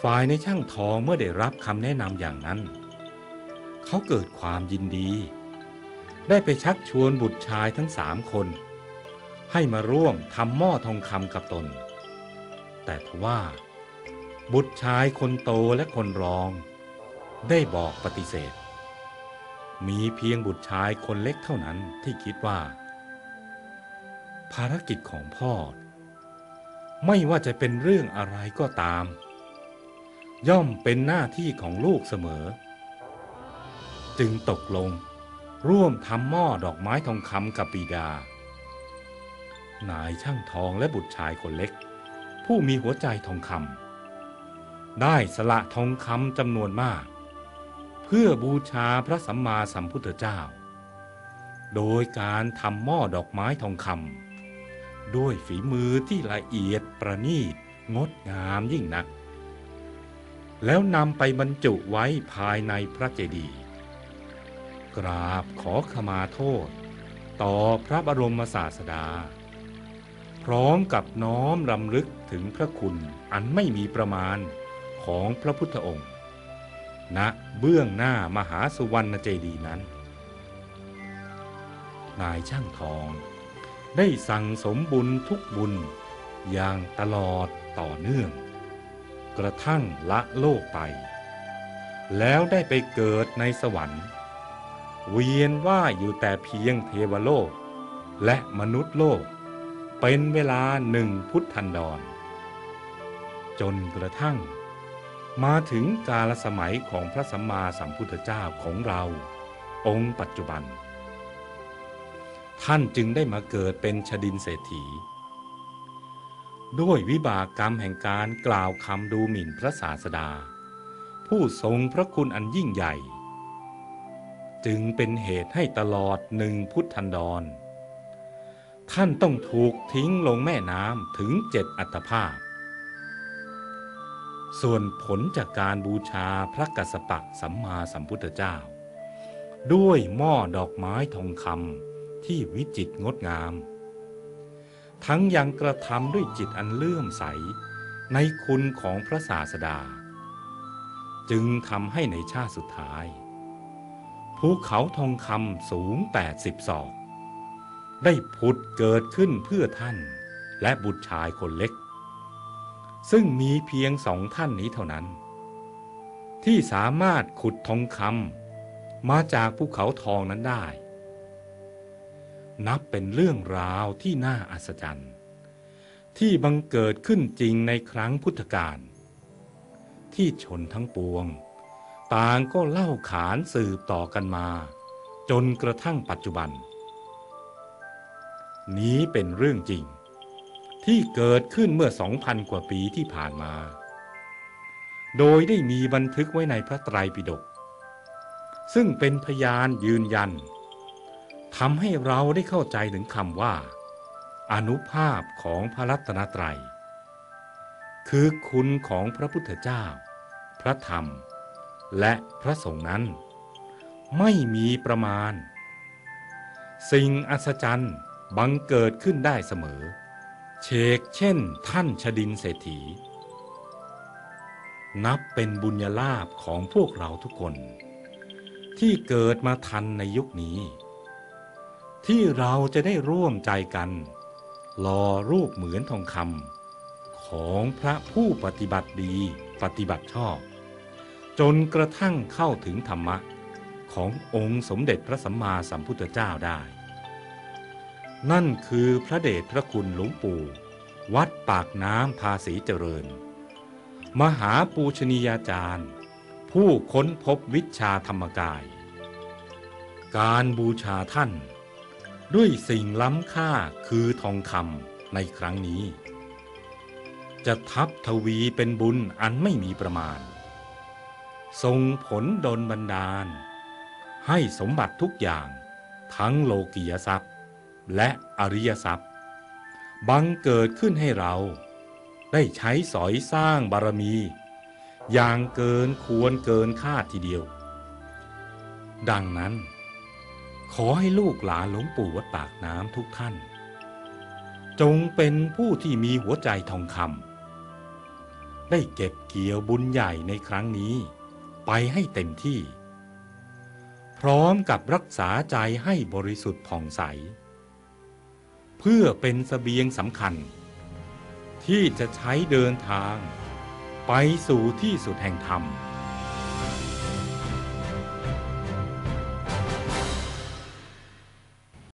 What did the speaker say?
ฝ่ายในช่างทองเมื่อได้รับคำแนะนำอย่างนั้นเขาเกิดความยินดีได้ไปชักชวนบุตรชายทั้ง3 คนให้มาร่วมทำหม้อทองคำกับตนแต่ทว่าบุตรชายคนโตและคนรองได้บอกปฏิเสธมีเพียงบุตรชายคนเล็กเท่านั้นที่คิดว่าภารกิจของพ่อไม่ว่าจะเป็นเรื่องอะไรก็ตามย่อมเป็นหน้าที่ของลูกเสมอจึงตกลงร่วมทำหม้อดอกไม้ทองคำกับบิดานายช่างทองและบุตรชายคนเล็กผู้มีหัวใจทองคำได้สละทองคำจำนวนมากเพื่อบูชาพระสัมมาสัมพุทธเจ้าโดยการทำหม้อดอกไม้ทองคำด้วยฝีมือที่ละเอียดประณีตงดงามยิ่งนักแล้วนำไปบรรจุไว้ภายในพระเจดีย์กราบขอขมาโทษต่อพระบรมศาสดาพร้อมกับน้อมรำลึกถึงพระคุณอันไม่มีประมาณของพระพุทธองค์ณเบื้องหน้ามหาสุวรรณเจดีย์นั้นนายช่างทองได้สั่งสมบุญทุกบุญอย่างตลอดต่อเนื่องกระทั่งละโลกไปแล้วได้ไปเกิดในสวรรค์เวียนว่ายอยู่แต่เพียงเทวโลกและมนุษย์โลกเป็นเวลา1 พุทธันดรจนกระทั่งมาถึงกาลสมัยของพระสัมมาสัมพุทธเจ้าของเราองค์ปัจจุบันท่านจึงได้มาเกิดเป็นชดินเศรษฐีด้วยวิบากกรรมแห่งการกล่าวคำดูหมิ่นพระศาสดาผู้ทรงพระคุณอันยิ่งใหญ่จึงเป็นเหตุให้ตลอด1 พุทธันดรท่านต้องถูกทิ้งลงแม่น้ำถึง7 อัตภาพส่วนผลจากการบูชาพระกัสสปะสัมมาสัมพุทธเจ้าด้วยหม้อดอกไม้ทองคำที่วิจิตรงดงามทั้งยังกระทำด้วยจิตอันเลื่อมใสในคุณของพระศาสดาจึงทำให้ในชาติสุดท้ายภูเขาทองคำสูง80 ศอกได้ผุดเกิดขึ้นเพื่อท่านและบุตรชายคนเล็กซึ่งมีเพียง2 ท่านนี้เท่านั้นที่สามารถขุดทองคำมาจากภูเขาทองนั้นได้นับเป็นเรื่องราวที่น่าอัศจรรย์ที่บังเกิดขึ้นจริงในครั้งพุทธกาลที่ชนทั้งปวงต่างก็เล่าขานสืบต่อกันมาจนกระทั่งปัจจุบันนี้เป็นเรื่องจริงที่เกิดขึ้นเมื่อ 2,000 กว่าปีที่ผ่านมาโดยได้มีบันทึกไว้ในพระไตรปิฎกซึ่งเป็นพยานยืนยันทำให้เราได้เข้าใจถึงคำว่าอานุภาพของพระรัตนตรัยคือคุณของพระพุทธเจ้าพระธรรมและพระสงฆ์นั้นไม่มีประมาณสิ่งอัศจรรย์บังเกิดขึ้นได้เสมอเชกเช่นท่านชดินเศรษฐีนับเป็นบุญญาลาภของพวกเราทุกคนที่เกิดมาทันในยุคนี้ที่เราจะได้ร่วมใจกันหล่อรูปเหมือนทองคำของพระผู้ปฏิบัติดีปฏิบัติชอบจนกระทั่งเข้าถึงธรรมะขององค์สมเด็จพระสัมมาสัมพุทธเจ้าได้นั่นคือพระเดชพระคุณหลวงปู่วัดปากน้ำภาษีเจริญมหาปูชนียาจารย์ผู้ค้นพบวิชาธรรมกายการบูชาท่านด้วยสิ่งล้ำค่าคือทองคำในครั้งนี้จะทับทวีเป็นบุญอันไม่มีประมาณส่งผลดลบันดาลให้สมบัติทุกอย่างทั้งโลกียทรัพย์และอริยทรัพย์บังเกิดขึ้นให้เราได้ใช้สอยสร้างบารมีอย่างเกินควรเกินคาดทีเดียวดังนั้นขอให้ลูกหลานหลวงปู่วัดปากน้ำทุกท่านจงเป็นผู้ที่มีหัวใจทองคได้เก็บเกี่ยวบุญใหญ่ในครั้งนี้ไปให้เต็มที่พร้อมกับรักษาใจให้บริสุทธิ์ผ่องใสเพื่อเป็นเสบียงสำคัญที่จะใช้เดินทางไปสู่ที่สุดแห่งธรรม